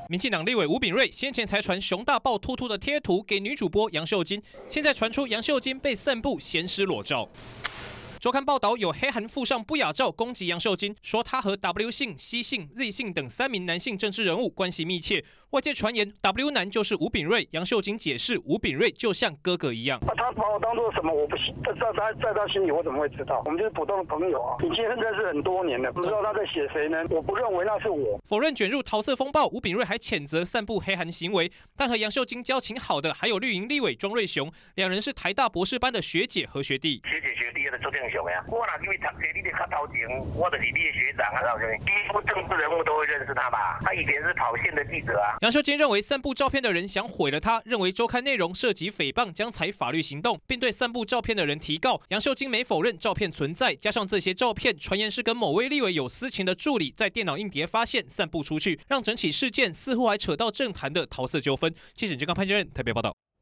民进党立委吴秉叡先前才传熊大抱秃秃的贴图给女主播杨秀晶，现在传出杨秀晶被散布咸湿裸照。周刊报道有黑函附上不雅照攻击杨秀晶，说她和 W 姓、C 姓、Z 姓等3名男性政治人物关系密切。外界传言 W 男就是吴秉叡，杨秀晶解释吴秉叡就像哥哥一样。 他把我当作什么？我不信，在他心里我怎么会知道？我们就是普通的朋友啊，已经认识很多年了，不知道他在写谁呢？我不认为那是我。 否认卷入桃色风暴，吴秉叡还谴责散布黑函行为。但和杨秀晶交情好的还有绿营立委庄瑞雄，两人是台大博士班的学姐和学弟。 学姐学弟的做正常呀，我哪因为读学弟的较头前，我就是你的学长啊，几乎政治人物都会认识他吧？他以前是跑线的记者啊。 杨秀晶认为散布照片的人想毁了他，认为周刊内容涉及诽谤，将采法律行动，并对散布照片的人提告。杨秀晶没否认照片存在，加上这些照片传言是跟某位立委有私情的助理在电脑硬碟发现散布出去，让整起事件似乎还扯到政坛的桃色纠纷。记者郑刚潘建任特别报道。